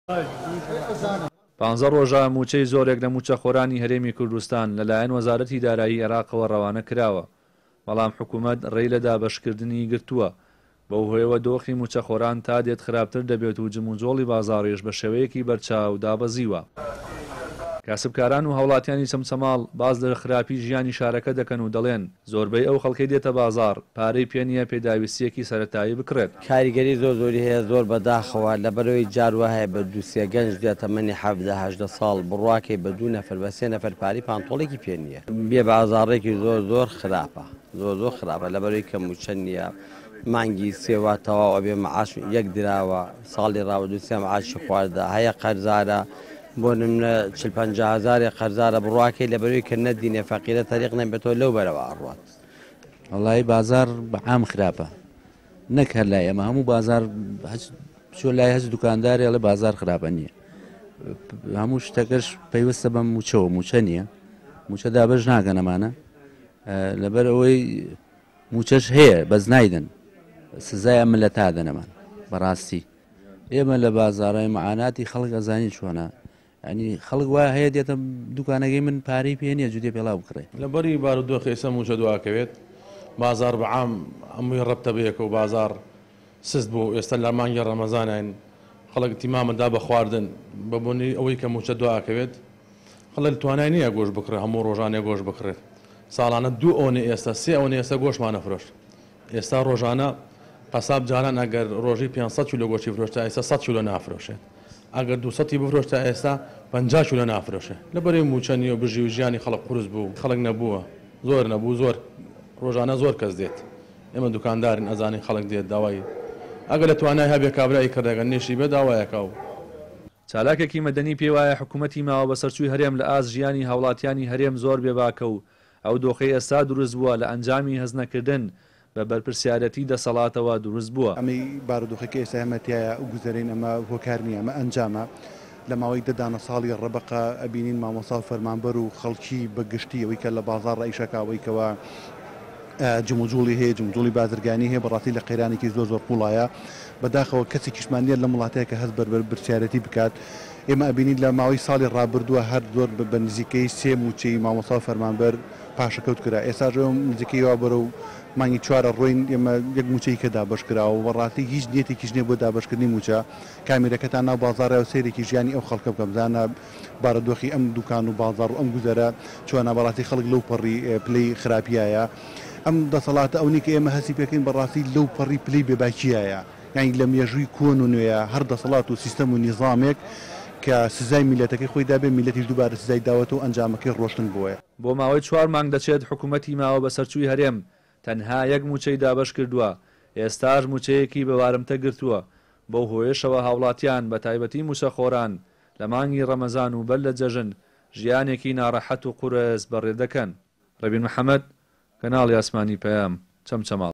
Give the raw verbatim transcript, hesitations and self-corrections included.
پانزە ڕۆژە موچەی زۆرێک لە موچەخۆرانی هەرێمی کوردستان لەلایەن وەزارەتی دارایی عێراقەوە ڕەوانە کراوە، بەڵام حکوومەت ڕێی لە دابەشکردنی گرتووە. بەو هۆیەوە دۆخی موچەخۆران تا دێت خراپتر دەبێت و جموجۆڵی بازاڕیش بە شێوەیەکی بەرچاو دابەزیوە. کاسبکاران و هاوڵاتیانی چەمچەماڵ باز لە خراپی ژیانی شارەکە دەکەن و دەڵێن زۆربەی ئەو خەڵکەی دێتە بازاڕ پارەی پێ نییە پێداویستیەکی سەرەتایی بکرێت. کاریگەری زۆر زۆری هەیە، زۆر بەداخەوە لەبەرەوەی جاروە هەیە بە دووسێ گەنج دێتە منی حەڤدە هەژدە ساڵ بڕواکەی بە دوو نەفەر بە سێ نەفەر پاری پانتۆڵێکی پێ نییە. بێ بازاڕێکی زۆر زۆر خراپە، زۆر زۆر خراپە لەبەرەوەی کە موچە نییە. مانگی سێوە تەواو ئەبێ مەعاش یەک دراوە، ساڵی ڕاوە دووسێ مەعاشی خواردە، هەیە قەرزارە بۆ نمونە چل پەنجا هەزارێ قەرزارە بڕواکەی لەبەرەوەی کە نەدینێ فەقیرە تەریق نەبێتەوە لەو بەرەوە ئەڕوات. وەڵای بازار بەعام خراپە، نەک هەر لای ئەمە هەموو بازار چۆ لای هەست دوکاندارێ ئەڵێ بازار خراپە نییە. هەموو شتەکەش پەیوەستە بەم موچەوە، موچە نییە، موچە دابەش ناکەن ئەمانە، لەبەر ئەوەی موچەش هەیە بەس نایدن، سزای ئەم ملەتە دەنەمان. بەڕاستی ئێمە لە بازاڕای مەعاناتی خەڵک ئەزانی چۆنە، ینی خەڵک وایە هەیە دێتە دوکانەکەی من پارەی پێ نییە جودێ پێڵاو بکڕێ. لەبەری بارودۆخی ئێستا موچە دواکەوێت، بازار بەعام هەمووی ڕەبتە بەیەکە و بازار سست بوو. ئێستا لە مانگی ڕەمەزانین خەڵک تیمامەدا بە خواردن بەبوونی ئەوەی کە موچە دواکەوێت، خەڵک توانای نییە گۆشت بکڕێت، هەموو ڕۆژانێ گۆشت بکڕێت. ساڵانە دوو ئەوەی ئێستا سێ ئەوەی ئێستا گۆشتمانە فرۆشت. ئێستا ڕۆژانە قەساب جاران ئەگەر ڕۆژی پێنجسەد کیلۆ گۆشتی فرۆشتە ئێستا سەد کیلۆ نافرۆشێت. ئەگەر دووسەدی بفرۆشتە ئێستا پەنجا کیلۆ نافرۆشێ. لەبەرەوەی موچە نیە و بژی و ژیانی خەڵک قورس بوو، خەڵک نەبووە، زۆر نەبوو، زۆر ڕۆژانە زۆر کەس دێت. ئێمە دوکاندارین ئەزانین خەڵک دێت داوای ئەگەر لە توانای هەبێ کابرایی کردەگەن نێشی بێ داوایەکە و چالاکێکی مەدەنی پێ وایە حکوومەتی ماوە بە سەرچووی هەرێم لە ئاست ژیانی هاوڵاتیانی هەرێم زۆر بێباکە و ئەو دۆخەی ئێستا دروست بووە لە ئەنجامی هەزنەکردن بە بەرپرسیارەتی دەسەڵاتەوە دروست بووە. ئەمەی بارودۆخەکە ئێستا هەمەتیایە و گوزەرین ئەمە هۆکار نییە، ئەمە ئەنجامە. لە ماوەی دەدانە ساڵی ڕەبقە ئەبینین مامۆستا و فەرمانبەر و خەڵکی بەگشتی ئەوەی کە لە بازار ڕئیشەکەوەیکەوە جموجوڵی هەیە، جموجوڵی بازرگانی هەیە، بەڕاستی لە قەیرانێکی زۆر زۆر پوڵایە. بەداخەوە کەسی کیشمانیە لە وڵاتەیە کە هەست بەر برسیارەتی بکات. ئێمە ئەبینین لە ماوەی ساڵی ڕابردووە هەر زۆر بە نزیکەی سێ موچەی مامۆستا و فەرمانبەر پاشەکەوت کرا. ئێستا ژێ نزیکەی وا بەرە و مانگی چوارە ڕۆین ئێمە یەک موچەی کە دابش کراوە و بەڕاستی هیچ نیەتێکیش نییە بۆ دابشکردنی موچە. کامێرەکەتان ناو بازاڕە و سەیرێکی ژیانی ئەو خەڵکە بکەم زانە بارودۆخی ئەم دوکان و بازاڕ و ئەم گوزەرە چۆنە بەڕاستی خەڵک لەو پەڕی پلەی خراپیایە. ئەم دەسەڵاتە ئەوەی کە ئێمە هەسی پێکەین بەڕاستی لەو پەڕی پلەی بێباکیایە، یانی لە مێژووی کۆن و نوێیە هەر دەسەڵات و سیستەم و نیظامێک کە سزای میلەتەکەی خۆی دابێ میلەتیش دووبارە سزای داوەتە و ئەنجامەکەی ڕۆشتن بووە. بۆ ماوەی چوار مانگ دەچێت حکوومەتی ماوە بە سەرچووی هەرێم تەنها یەک موچەی دابش کردووە، ئێستاش موچەیەکی بەوارمتە گرتووە. بەو هۆیشەوە هاوڵاتیان بە تایبەتی موچەخۆران لە مانگی ڕەمەزان و بەر لە جەژن ژیانێکی ناڕەحەت و قورس بەڕێ دەکەن. ڕەبین محەممەد، کەناڵی ئاسمانی پەیام، چەمچەماڵ.